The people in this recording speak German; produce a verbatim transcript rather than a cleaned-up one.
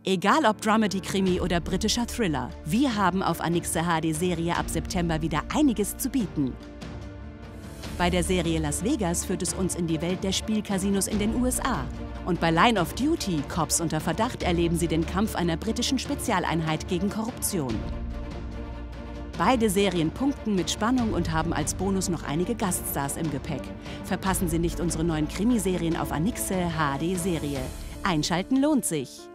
Egal ob Dramedy-Krimi oder britischer Thriller, wir haben auf Anixe H D-Serie ab September wieder einiges zu bieten. Bei der Serie Las Vegas führt es uns in die Welt der Spielcasinos in den U S A. Und bei Line of Duty, Cops unter Verdacht, erleben Sie den Kampf einer britischen Spezialeinheit gegen Korruption. Beide Serien punkten mit Spannung und haben als Bonus noch einige Gaststars im Gepäck. Verpassen Sie nicht unsere neuen Krimiserien auf Anixe H D-Serie. Einschalten lohnt sich!